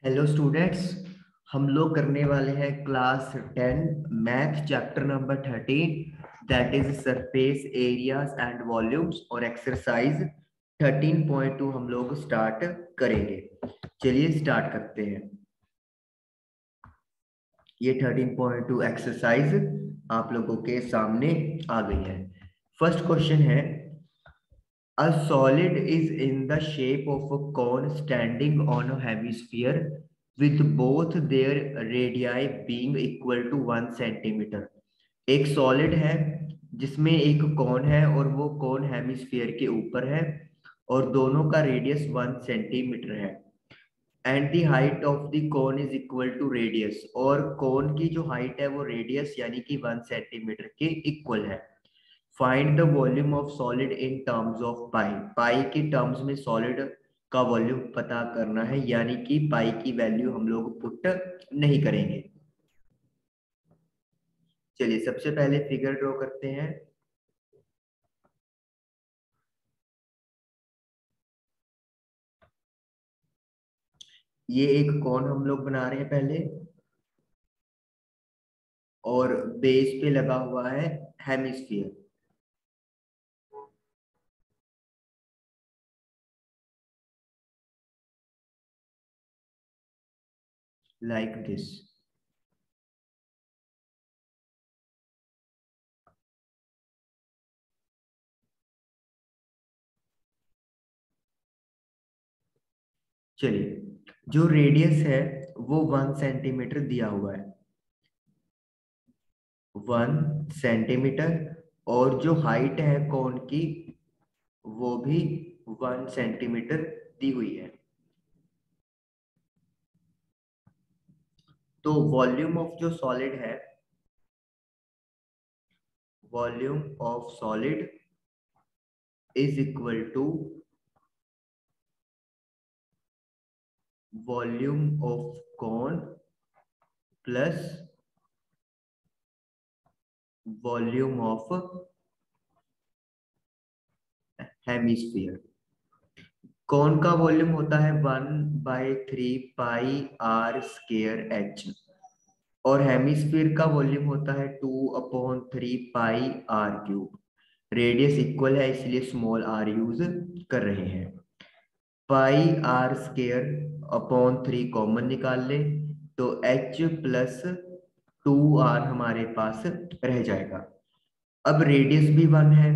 Hello students. हम लोग करने वाले हैं class 10 math chapter number 13 that is surface areas and volumes और एक्सरसाइज 13.2 हम लोग स्टार्ट करेंगे। चलिए स्टार्ट करते हैं। ये 13.2 एक्सरसाइज आप लोगों के सामने आ गई है। फर्स्ट क्वेश्चन है, a solid is in the shape of a cone standing on a hemisphere with both their radii being equal to 1 centimetre. एक सॉलिड है जिसमें एक कोन है और वो कोन हेमिस्फीयर के ऊपर है और दोनों का रेडियस 1 सेंटीमीटर है। And the height of the cone is equal to radius, और कोन की जो हाइट है वो रेडियस यानी कि 1 सेंटीमीटर के इक्वल है। Find the volume of solid in terms of pi. Pi के टर्म्स में सॉलिड का वॉल्यूम पता करना है, यानी कि पाई की वैल्यू हम लोग पुट नहीं करेंगे। चलिए सबसे पहले फिगर ड्रॉ करते हैं। ये एक कोन हम लोग बना रहे हैं पहले, और बेस पे लगा हुआ है हेमिस्फीयर। Like this. चलिए जो रेडियस है वो 1 सेंटीमीटर दिया हुआ है, 1 सेंटीमीटर। और जो हाइट है कोन की वो भी 1 सेंटीमीटर दी हुई है। तो वॉल्यूम ऑफ जो सॉलिड है, volume of solid is equal to volume of cone plus volume of hemisphere. Cone का वॉल्यूम होता है 1/3 पाई r स्क्वायर h, और हेमिस्फीयर का वॉल्यूम होता है 2/3 pi r cube. Radius equal है इसलिए स्मॉल r यूज कर रहे हैं। पाई r स्क्वायर/3 कॉमन निकाल ले तो h प्लस 2r हमारे पास रह जाएगा। अब रेडियस भी 1 है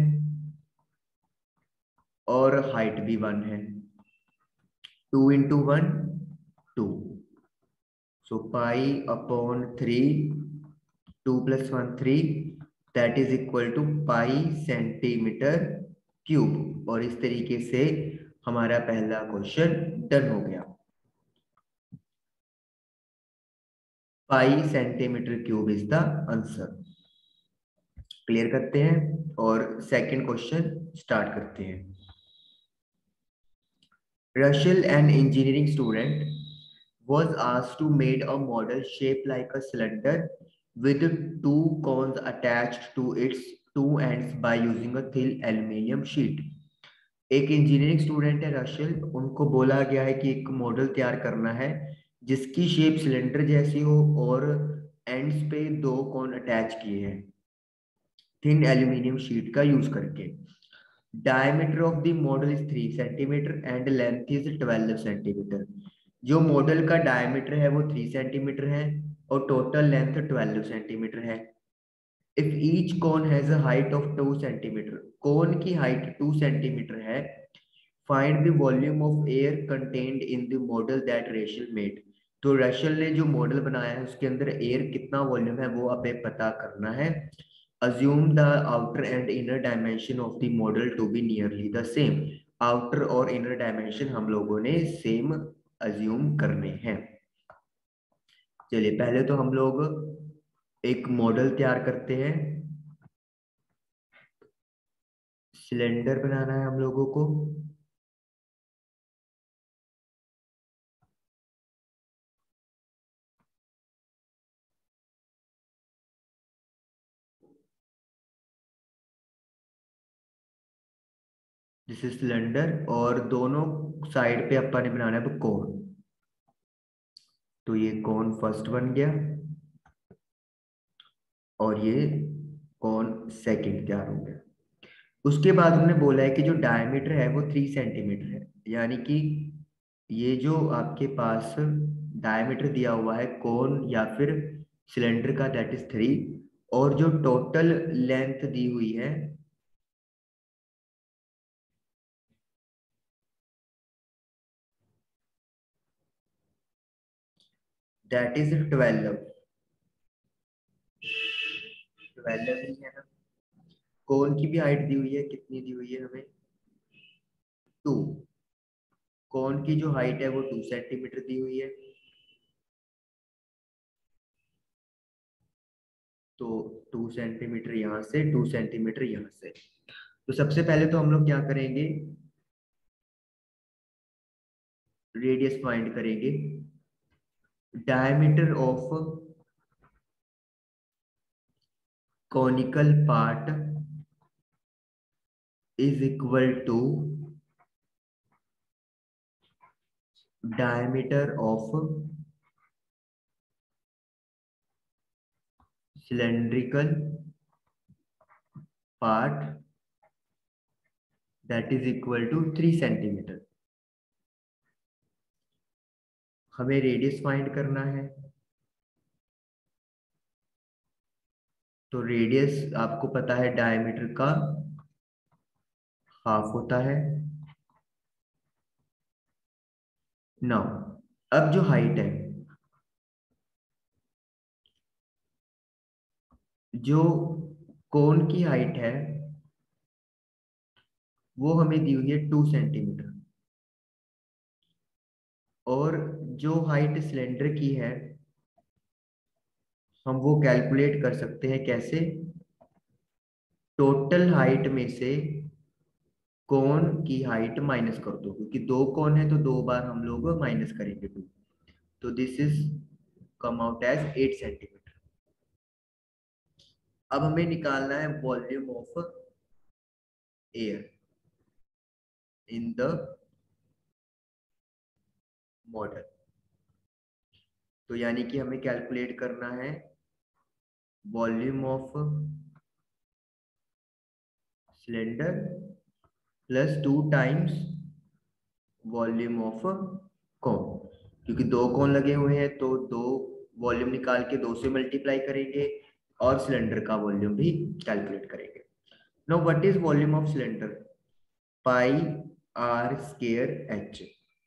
और हाइट भी 1 है। 2 × 1 2, so pi/3, 2 + 1 3, that is equal to pi centimetre cube. और इस तरीके से हमारा पहला क्वेश्चन डन हो गया। Pi centimetre cube is the answer. Clear करते हैं और सेकंड क्वेश्चन स्टार्ट करते हैं। Russell, an engineering student, was asked to make a model shaped like a cylinder with two cones attached to its two ends by using a thin aluminium sheet. एक engineering student है Rachel, उनको बोला गया है कि एक model तैयार करना है जिसकी शेप सिलेंडर जैसी हो और एंड्स पे दो कोन अटैच किए हैं थिन एल्यूमिनियम शीट का यूज करके। Diameter of the model is 3 centimetre and length is 12 centimetre. जो मॉडल का डायमीटर है वो 3 सेंटीमीटर है और टोटल लेंथ 12 सेंटीमीटर है। If each cone has a height of 2 centimetre, cone की हाइट 2 सेंटीमीटर है, find the volume of air contained in the model that Rachel made. तो रेशल ने जो मॉडल बनाया है उसके अंदर एयर कितना वॉल्यूम है वो हमें पता करना है। assume the outer and inner dimension of the model to be nearly the same। Outer और इनर डायमेंशन हम लोगों ने सेम अज्यूम करने हैं। चलिए पहले तो हम लोग एक मॉडल तैयार करते हैं। सिलेंडर बनाना है हम लोगों को। दिस इज सिलेंडर और दोनों साइड पे अपन ने बनाना है कोन। तो ये कौन फर्स्ट बन गया और ये कौन सेकंड तैयार हो गया। उसके बाद हमने बोला है कि जो डायमीटर है वो 3 सेंटीमीटर है, यानी कि ये जो आपके पास डायमीटर दिया हुआ है कोन या फिर सिलेंडर का, दैट इज 3, और जो टोटल लेंथ दी हुई है दैट इज 12। 12 ही है ना। कोन की भी हाइट दी हुई है, कितनी दी हुई है हमें, 2। कोन की जो हाइट है वो 2 सेंटीमीटर दी हुई है, तो 2 सेंटीमीटर यहाँ से, 2 सेंटीमीटर यहाँ से। तो सबसे पहले तो हम लोग क्या करेंगे, रेडियस फाइंड करेंगे। Diameter of conical part is equal to diameter of cylindrical part, that is equal to 3 centimetre. हमें रेडियस फाइंड करना है, तो रेडियस आपको पता है डायमीटर का हाफ होता है। नाउ अब जो हाइट है, जो कोन की हाइट है वो हमें दी हुई है 2 सेंटीमीटर, और जो हाइट सिलेंडर की है हम वो कैलकुलेट कर सकते हैं कैसे, टोटल हाइट में से कोन की हाइट माइनस कर दो, क्योंकि 2 कोन है तो 2 बार हम लोग माइनस करेंगे 2, तो this is come out as 8 centimetre. अब हमें निकालना है volume of air in the model. तो यानी कि हमें कैलकुलेट करना है volume of cylinder plus 2 times volume of cone, क्योंकि 2 कोन लगे हुए हैं तो 2 वॉल्यूम निकाल के 2 से मल्टीप्लाई करेंगे और सिलेंडर का वॉल्यूम भी कैलकुलेट करेंगे। Now what is volume of cylinder, pi R square H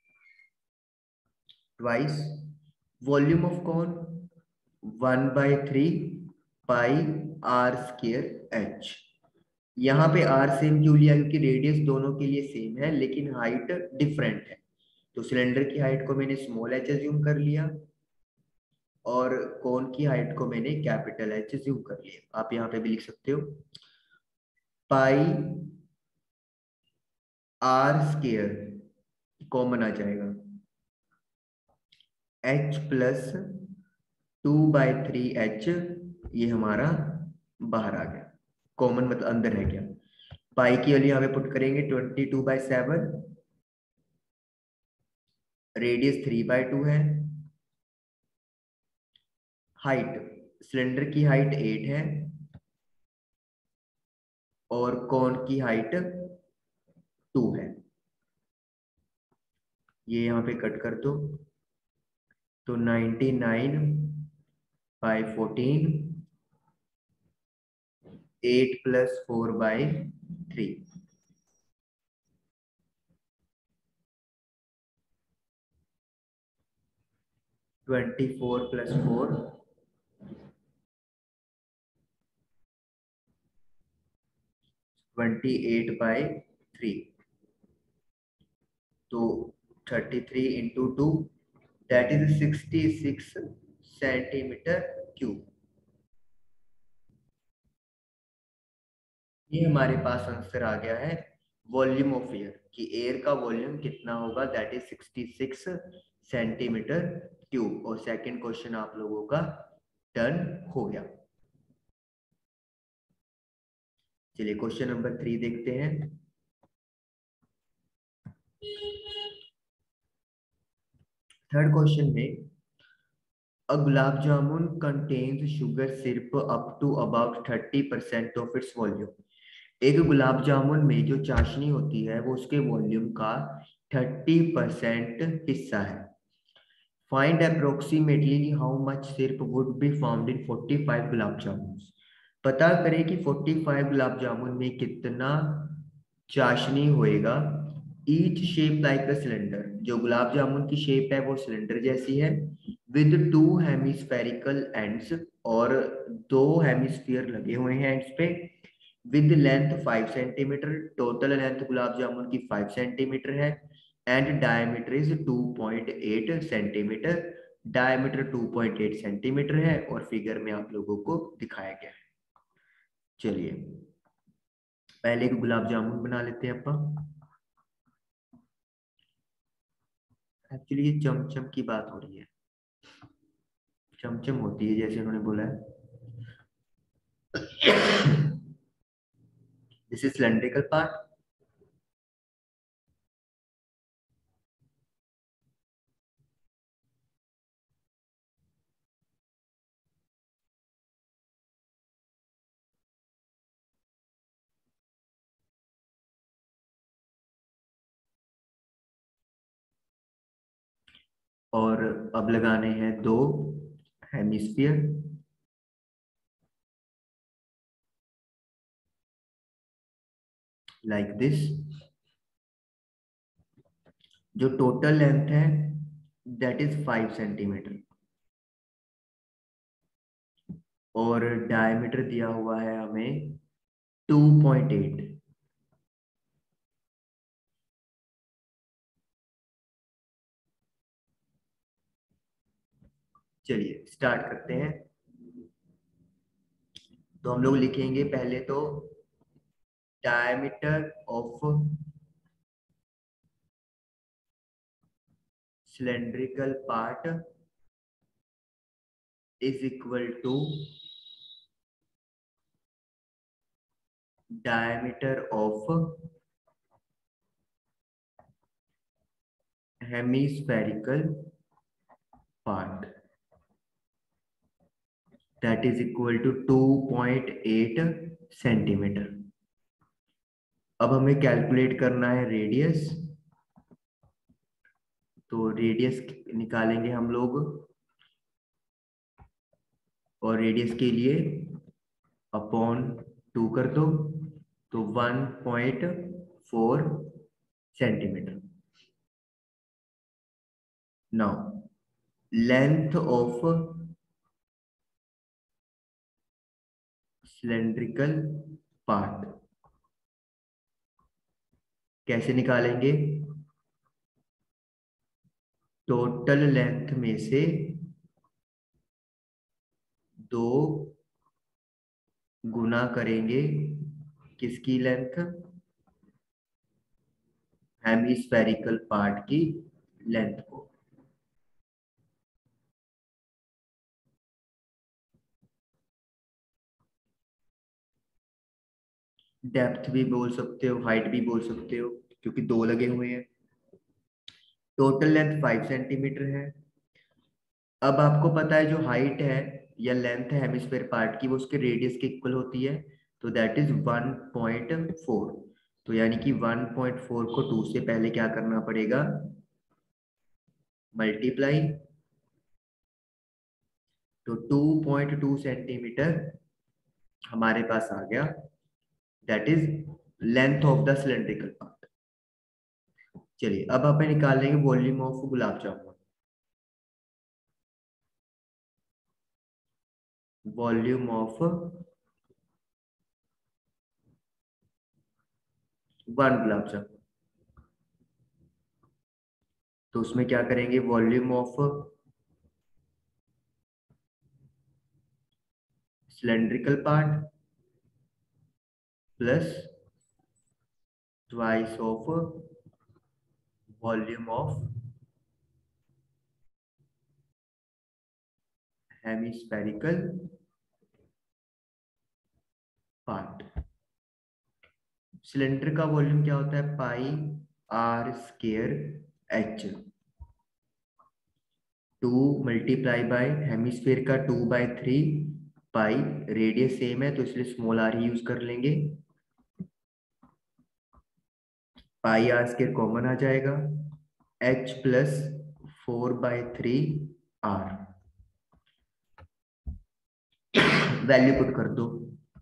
twice volume of cone 1/3 pi R square H. यहाँ पे आर सेम क्यों लिया, क्योंकि रेडियस दोनों के लिए सेम है लेकिन हाइट डिफरेंट है, तो सिलेंडर की हाइट को मैंने स्मॉल एच एज्यूम कर लिया और कोन की हाइट को मैंने कैपिटल एच एज्यूम कर लिया। आप यहाँ पे भी लिख सकते हो पाई आर स्क्वायर कॉमन आ जाएगा, एच प्लस 2/3 एच, ये हमारा बाहर आ गया, कॉमन मतलब अंदर है क्या। पाई की वैल्यू यहाँ पे पुट करेंगे 22/7, रेडियस 3/2 है, हाइट सिलेंडर की हाइट 8 है और कोन की हाइट 2 है, ये यहाँ पे कट कर दो, तो 99/14, 8 + 4/3, 24 + 4, 28/3, तो 33 × 2, दैट इज 66 सेंटीमीटर क्यूब। ये हमारे पास आंसर आ गया है वॉल्यूम ऑफ एयर, कि एयर का वॉल्यूम कितना होगा, दैट इज 66 सेंटीमीटर क्यूब। और सेकंड क्वेश्चन आप लोगों का डन हो गया। चलिए क्वेश्चन नंबर 3 देखते हैं। थर्ड क्वेश्चन में A gulab jamun contains sugar syrup up to about 30% of its volume. एक गुलाब जामुन में जो चाशनी होती है वो उसके वॉल्यूम का 30% हिस्सा है. Find approximately how much syrup would be found in 45 gulab jamun. पता करें कि 45 गुलाब जामुन में कितना चाशनी होएगा. Each shape like a cylinder. जो गुलाब जामुन की शेप है वो सिलेंडर जैसी है. With two hemispherical ends. और दो हेमिस्फीयर लगे हुए हैं एंड्स पे. With length 5 centimetre. Total length gulab jamun की 5 सेंटीमीटर है. And diameter is 2.8 centimetre. Diameter 2.8 centimetre है और फिगर में आप लोगों को दिखाया गया है. चलिए पहले एक गुलाब जामुन बना लेते हैं अपन. एक्चुअली ये चमचम की बात हो रही है. चमचम होती है जैसे उन्होंने बोला है. This is cylindrical part. और अब लगाने हैं दो हेमिस्फीयर लाइक दिस. जो टोटल लेंथ है दैट इज 5 सेंटीमीटर और डायमीटर दिया हुआ है हमें 2.8. चलिए स्टार्ट करते हैं. तो हम लोग लिखेंगे पहले तो diameter of cylindrical part is equal to diameter of hemispherical part that is equal to 2.8 centimetre. अब हमें कैलकुलेट करना है रेडियस. तो रेडियस निकालेंगे हम लोग और रेडियस के लिए अपॉन 2 कर दो तो 1.4 centimetre. Now length of cylindrical part कैसे निकालेंगे. टोटल लेंथ में से 2 गुना करेंगे किसकी लेंथ. हेमिस्फेरिकल पार्ट की लेंथ को. डेप्थ भी बोल सकते हो हाइट भी बोल सकते हो क्योंकि 2 लगे हुए हैं. टोटल लेंथ 5 सेंटीमीटर है. अब आपको पता है जो हाइट है या लेंथ है हेमिस्फेयर पार्ट की वो उसके रेडियस के इक्वल होती है. तो दैट इज 1.4. तो यानी कि 1.4 को 2 से पहले क्या करना पड़ेगा मल्टीप्लाई. तो 2.2 सेंटीमीटर हमारे पास आ गया. That is length of the cylindrical part. चलिए अब हमें निकाल लेंगे volume of gulab jamun. Volume of 1 gulab jamun. तो उसमें क्या करेंगे volume of cylindrical part plus twice of volume of hemispherical part. Cylinder का वॉल्यूम क्या होता है pi R square H. 2 multiply by hemisphere का 2/3 पाई, रेडियस सेम है तो इसलिए स्मॉल आर ही यूज कर लेंगे। पाई आर स्क्वायर कॉमन आ जाएगा, h plus 4/3 R, value put कर दो।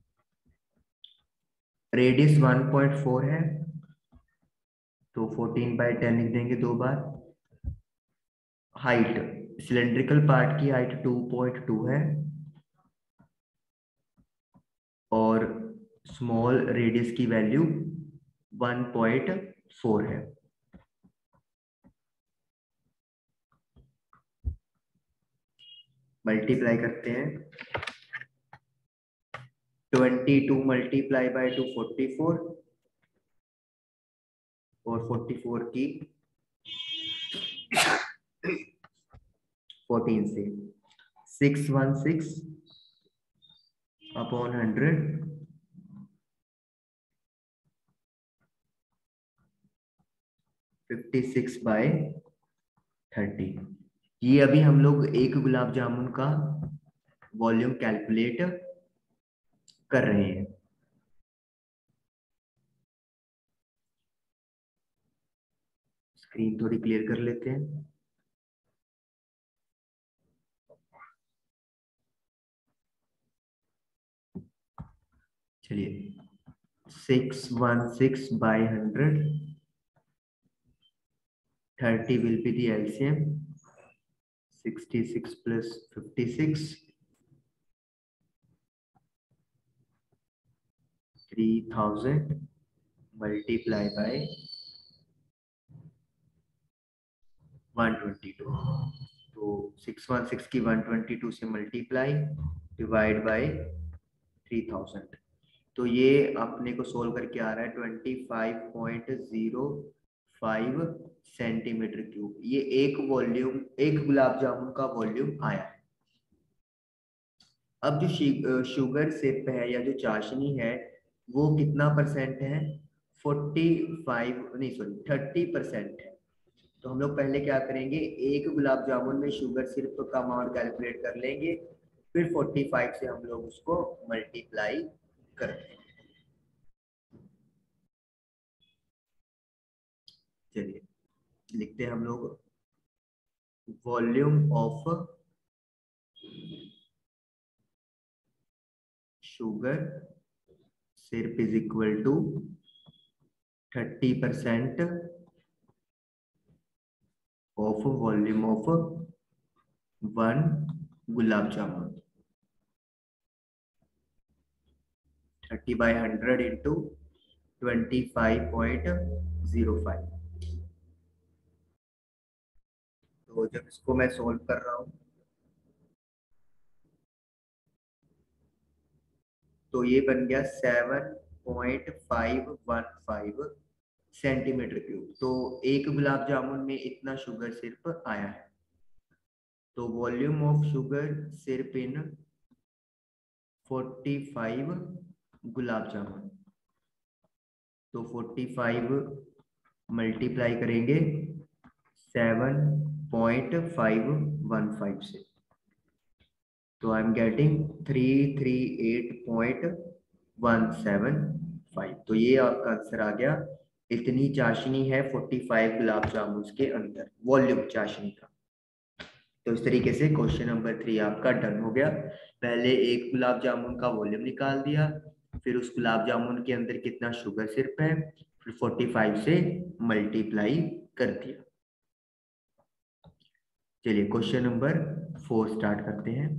रेडियस 1.4 है तो 14/10 लिख देंगे 2 बार। हाइट, सिलेंड्रिकल पार्ट की हाइट 2.2 है और स्मॉल रेडियस की वैल्यू 1.4 है। मल्टीप्लाई करते हैं, 22 मल्टीप्लाई बाय 2 44 और 44 की 14 से 616 अपॉन 100 56/30। ये अभी हम लोग एक गुलाब जामुन का वॉल्यूम कैलकुलेट कर रहे हैं। स्क्रीन थोड़ी क्लियर कर लेते हैं। चलिए 616/100, 30 will be the LCM, 66 plus 56, 3000 multiply by 122। तो 616 की 122 से मल्टीप्लाई डिवाइड बाय 3000। तो ये अपने को सोल्व करके आ रहा है 25.05 सेंटीमीटर क्यूब। ये एक वॉल्यूम, एक गुलाब जामुन का वॉल्यूम आया है। अब जो शुगर सिरप है या जो चाशनी है वो कितना परसेंट है? 45 नहीं सॉरी 30% है। तो हम लोग पहले क्या करेंगे, एक गुलाब जामुन में शुगर सिरप का अमाउंट कैलकुलेट कर लेंगे, फिर 45 से हम लोग उसको मल्टीप्लाई करते हैं। चलिए लिखते हैं हम लोग, volume of sugar syrup is equal to 30% of volume of 1 gulab jamun. 30/100 into 25.05। तो जब इसको मैं सोल्व कर रहा हूँ तो ये बन गया 7.515 सेंटीमीटर क्यूब। तो एक गुलाब जामुन में इतना शुगर सिर्फ आया है। तो वॉल्यूम ऑफ शुगर सिर्फ इन 45 गुलाब जामुन, तो 45 मल्टीप्लाई करेंगे 7.515 से, तो आई एम गेटिंग 338.175। तो ये आपका आंसर आ गया। इतनी चाशनी है 45 गुलाब जामुन के अंदर, वॉल्यूम चाशनी का। तो इस तरीके से क्वेश्चन नंबर 3 आपका डन हो गया। पहले एक गुलाब जामुन का वॉल्यूम निकाल दिया, फिर उस गुलाब जामुन के अंदर कितना शुगर सिरप है, फिर 45 से मल्टीप्लाई कर दिया। चलिए क्वेश्चन नंबर 4 स्टार्ट करते हैं।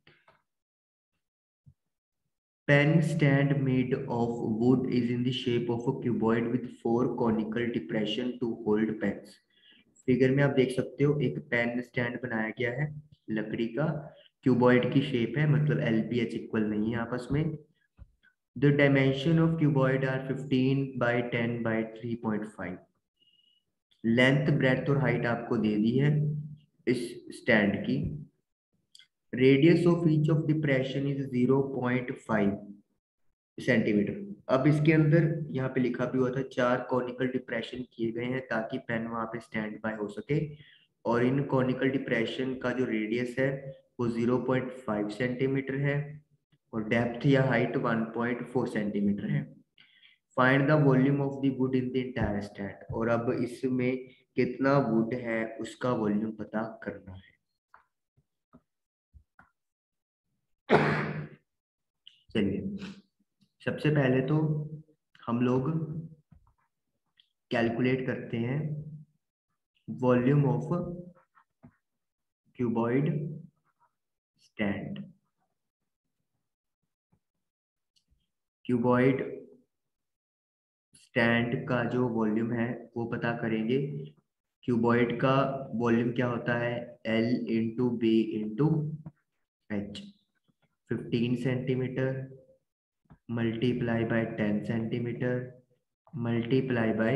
Pen stand made of wood is in the shape of a cuboid with 4 conical depression to hold pens. Figure में आप देख सकते हो एक पेन स्टैंड बनाया गया है लकड़ी का, क्यूबॉइड की शेप है, मतलब LPH इक्वल नहीं है आपस में। The dimension of cuboid are 15/10/3.5। Length, breadth और हाइट आपको दे दी है इस स्टैंड की। Radius of each of depression is 0.5 centimetre. अब इसके अंदर यहाँ पे लिखा भी हुआ था 4 कॉनिकल डिप्रेशन किए गए हैं ताकि पेन वहां पे स्टैंड बाय हो सके। और इन कॉनिकल डिप्रेशन का जो रेडियस है वो 0.5 सेंटीमीटर है और डेप्थ या हाइट 1.4 सेंटीमीटर है। Find the volume of the wood in the entire stand, और अब इसमें कितना वुड है उसका वॉल्यूम पता करना है। चलिए सबसे पहले तो हम लोग कैलकुलेट करते हैं volume of cuboid stand. Cuboid stand का जो वॉल्यूम है वो पता करेंगे। क्यूबॉइड का वॉल्यूम क्या होता है, L into B into H. 15 centimetre multiply by 10 centimetre multiply by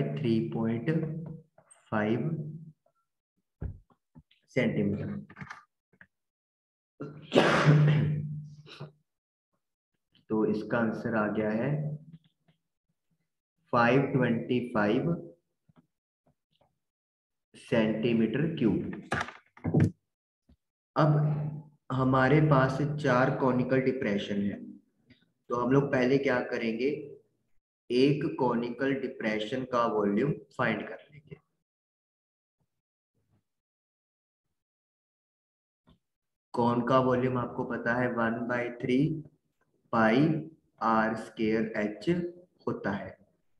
3.5 centimetre. तो इसका आंसर आ गया है 525 सेंटीमीटर क्यूब। अब हमारे पास 4 कॉनिकल डिप्रेशन है, तो हम लोग पहले क्या करेंगे, एक कॉनिकल डिप्रेशन का वॉल्यूम फाइंड कर लेंगे। कौन का वॉल्यूम आपको पता है 1/3 पाई आर स्क्वायर एच होता है।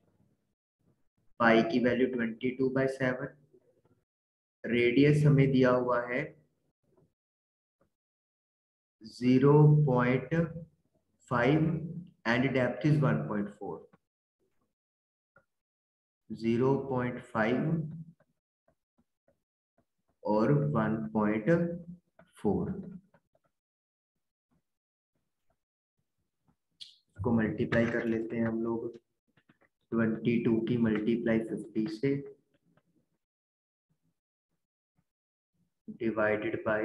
पाई की वैल्यू 22/7, रेडियस हमें दिया हुआ है 0.5 एंड डेप्थ इज 1.4। 0.5 और 1.4 को मल्टीप्लाई कर लेते हैं हम लोग। 22 की मल्टीप्लाई 50 से डिवाइडेड बाय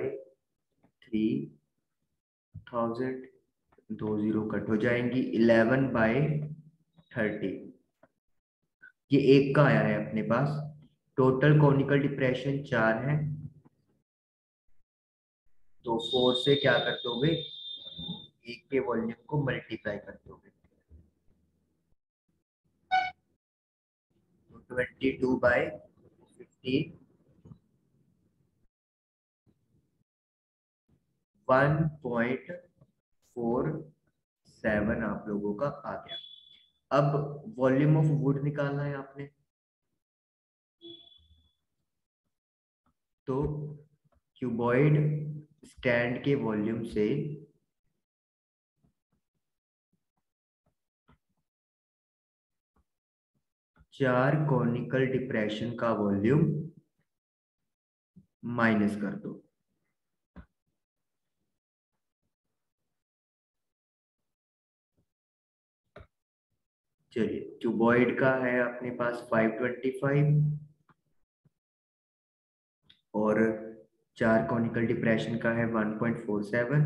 3000, 2 0 कट हो जाएंगी। 11/30 ये एक का आया है अपने पास। टोटल कॉनिकल डिप्रेशन 4 है, तो 4 से क्या कर दोगे, एक के वॉल्यूम को मल्टीप्लाई कर दोगे। तो 22/50 1.47 आप लोगों का आ गया। अब वॉल्यूम ऑफ वुड निकालना है आपने, तो क्यूबॉइड स्टैंड के वॉल्यूम से चार कॉनिकल डिप्रेशन का वॉल्यूम माइनस कर दो। चलिए क्यूबॉइड का है अपने पास 525 और चार कॉनिकल डिप्रेशन का है 1.47।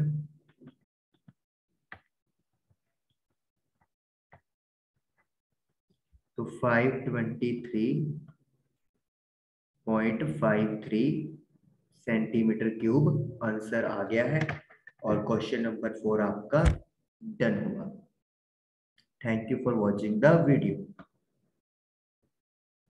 तो 523.53 सेंटीमीटर क्यूब आंसर आ गया है और क्वेश्चन नंबर 4 आपका डन हुआ। Thank you for watching the video.